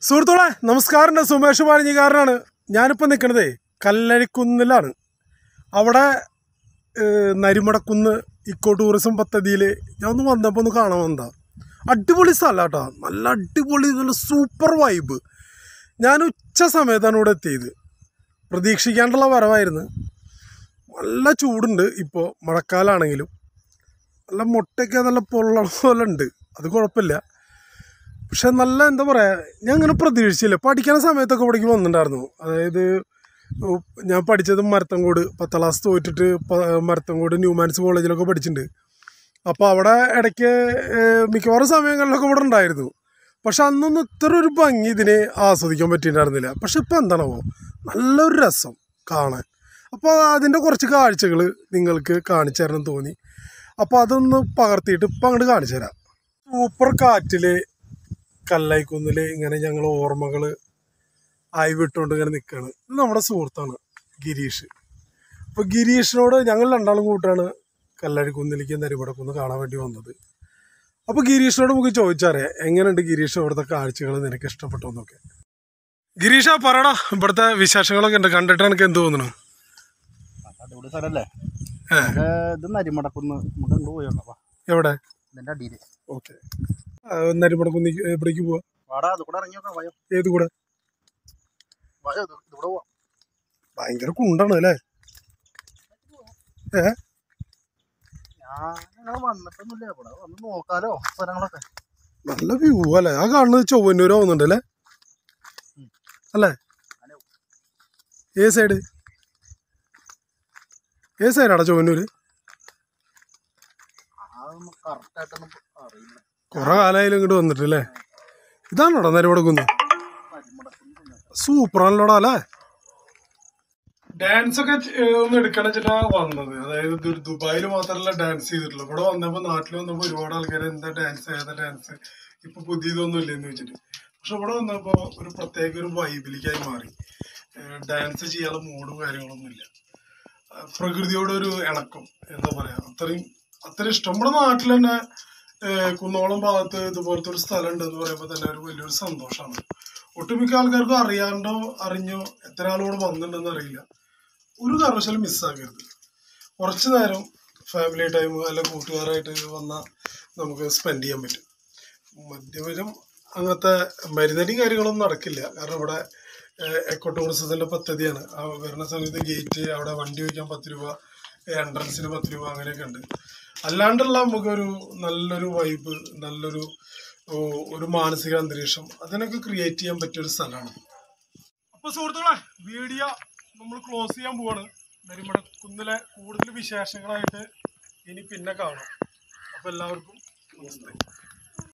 സുഹൃത്തുക്കളെ നമസ്കാരം. സുമേഷ് പാഴിഞ്ഞിക്കാരനാണ്. ഞാനിപ്പോൾ നിൽക്കണതേ കല്ലഴിക്കുന്നിലാണ്. അവിടെ നരിമടക്കുന്ന് ഇക്കോ ടൂറിസം പദ്ധതിയിൽ ഞാൻ ഒന്ന് വന്നപ്പോൾ ഒന്ന് കാണാൻ വന്നതാ. അടിപൊളി സ്ഥലം കേട്ടോ, നല്ല അടിപൊളി, നല്ല സൂപ്പർ വൈബ്. ഞാൻ ഉച്ച സമയത്താണ് ഇവിടെ എത്തിയത്. പ്രതീക്ഷിക്കാണ്ടുള്ള വരവായിരുന്നു. നല്ല ചൂടുണ്ട് ഇപ്പോൾ, മഴക്കാലമാണെങ്കിലും. നല്ല മുട്ടയൊക്കെ നല്ല പൊള്ള പോലെ ഉണ്ട്, അത് കുഴപ്പമില്ല. പക്ഷെ നല്ല എന്താ പറയുക, ഞാൻ അങ്ങനെ പ്രതീക്ഷിച്ചില്ല. പഠിക്കുന്ന സമയത്തൊക്കെ ഇവിടേക്ക് വന്നിട്ടുണ്ടായിരുന്നു. അതായത് ഞാൻ പഠിച്ചത് മരത്തങ്കോട്, 10ാം ക്ലാസ് തോറ്റിട്ട് മരത്തങ്കോട് ന്യൂമാൻസ് കോളേജിലൊക്കെ പഠിച്ചിട്ടുണ്ട്. അപ്പോൾ അവിടെ ഇടയ്ക്ക് മിക്കവാറും സമയങ്ങളിലൊക്കെ ഇവിടെ ഉണ്ടായിരുന്നു. പക്ഷെ അന്നൊന്നും ഇത്ര ഒരു ഭംഗി ഇതിനെ ആസ്വദിക്കാൻ പറ്റിയിട്ടുണ്ടായിരുന്നില്ല. പക്ഷെ ഇപ്പം എന്താണോ നല്ലൊരു രസം കാണാൻ. അപ്പോൾ അതിൻ്റെ കുറച്ച് കാഴ്ചകൾ നിങ്ങൾക്ക് കാണിച്ചു തരണം തോന്നി. അപ്പോൾ അതൊന്ന് പകർത്തിയിട്ട് ഇപ്പം അങ്ങോട്ട് കാണിച്ചു തരാം. സൂപ്പർ കാറ്റിൽ കല്ലഴിക്കുന്നിൽ ഇങ്ങനെ ഞങ്ങൾ ഓർമ്മകൾ ആയി വിട്ടുകൊണ്ട് ഇങ്ങനെ നിൽക്കുകയാണ്. ഇത് നമ്മുടെ സുഹൃത്താണ് ഗിരീഷ്. അപ്പോൾ ഗിരീഷിനോട് ഞങ്ങൾ രണ്ടാളും കൂട്ടാണ് കല്ലഴിക്കുന്നിലേക്ക് നരിമടക്കുന്ന് കാണാൻ വേണ്ടി വന്നത്. അപ്പോൾ ഗിരീഷിനോട് നമുക്ക് ചോദിച്ചറിയാം എങ്ങനെയുണ്ട് ഗിരീഷ്, ഇവിടുത്തെ കാഴ്ചകൾ നിനക്ക് ഇഷ്ടപ്പെട്ടു എന്നൊക്കെ. ഗിരീഷ പറയടാ, ഇവിടുത്തെ വിശേഷങ്ങളൊക്കെ ഉണ്ട്, കണ്ടിട്ട് എനിക്ക് എന്ത് തോന്നുന്നു? അടിപൊളി സ്ഥലല്ലേ ഇത് നരിമടക്കുന്ന്. എവിടെ? ഓക്കെ, നരിമടക്കുന്ന് എവിടേക്ക് പോവാ? ഏത് കൂടെ? ഭയങ്കര കുണ്ടാണ് അല്ലേ? നല്ല വ്യൂ അല്ലേ? ആ കാണുന്നത് ചൊവ്വന്നൂര് പോകുന്നുണ്ട് അല്ലേ? അല്ലേ? ഏത് സൈഡ്? ഏത് സൈഡാടാ ചൊവ്വന്നൂര്? കുറെ കാലമായാലും ഇങ്ങോട്ട് വന്നിട്ടല്ലേ? ഇതാണോടാ നരിമടക്കുന്ന്? സൂപ്പറാണല്ലോടാ അല്ലേ? ഡാൻസ് ഒക്കെ ഒന്ന് എടുക്കണം വെച്ചിട്ടാ വന്നത്. അതായത് ദുബായിൽ മാത്രമല്ല ഡാൻസ് ചെയ്തിട്ടുള്ളൂ. ഇവിടെ വന്നപ്പോൾ, നാട്ടിൽ വന്നപ്പോൾ ഒരുപാട് ആൾക്കാർ എന്താ ഡാൻസ്, ഏതാ ഡാൻസ്, ഇപ്പൊ പുതിയതൊന്നും ഇല്ലെന്ന് വെച്ചിട്ട്. പക്ഷെ ഇവിടെ വന്നപ്പോൾ ഒരു പ്രത്യേക ഒരു വൈബിലേക്കായി മാറി. ഡാൻസ് ചെയ്യാനുള്ള മൂഡും കാര്യങ്ങളൊന്നും ഇല്ല. പ്രകൃതിയോടൊരു ഇണക്കം, എന്താ പറയാ, അത്രയും ഇഷ്ടം. നമ്മുടെ നാട്ടിൽ തന്നെ കുന്നോളം ഭാഗത്ത് ഇതുപോലത്തെ ഒരു സ്ഥലം ഉണ്ടെന്ന് പറയുമ്പോൾ തന്നെ ഒരു വലിയൊരു സന്തോഷമാണ്. ഒട്ടുമിക്ക ആൾക്കാർക്കും അറിയാണ്ടോ അറിഞ്ഞോ എത്ര ആളോട് വന്നിട്ടുണ്ടെന്ന് അറിയില്ല. ഒരു കാരണവശാലും മിസ്സാക്കരുത്. കുറച്ച് നേരം ഫാമിലി ടൈം അല്ല കൂട്ടുകാരായിട്ട് വന്നാൽ നമുക്ക് സ്പെൻഡ് ചെയ്യാൻ പറ്റും. മദ്യപരം അങ്ങനത്തെ മരുന്നടിയും കാര്യങ്ങളൊന്നും നടക്കില്ല. കാരണം ഇവിടെ എക്കോ ടൂറിസത്തിൻ്റെ പദ്ധതിയാണ്. വരുന്ന സമയത്ത് ഗേറ്റ്, അവിടെ വണ്ടി വയ്ക്കാൻ 10 രൂപ, എൻട്രൻസിന് 10 രൂപ, അങ്ങനെയൊക്കെ ഉണ്ട്. അല്ലാണ്ടുള്ള നമുക്കൊരു നല്ലൊരു വൈബ്, ഒരു മാനസിക അന്തരീക്ഷം അതിനൊക്കെ ക്രിയേറ്റ് ചെയ്യാൻ പറ്റിയൊരു സ്ഥലമാണ്. അപ്പോൾ സുഹൃത്തുക്കളെ, വീഡിയോ നമ്മൾ ക്ലോസ് ചെയ്യാൻ പോവാണ്. നരിമടക്കുന്നിലെ കൂടുതൽ വിശേഷങ്ങളായിട്ട് ഇനി പിന്നെ കാണാം. അപ്പോൾ എല്ലാവർക്കും നമസ്തേ.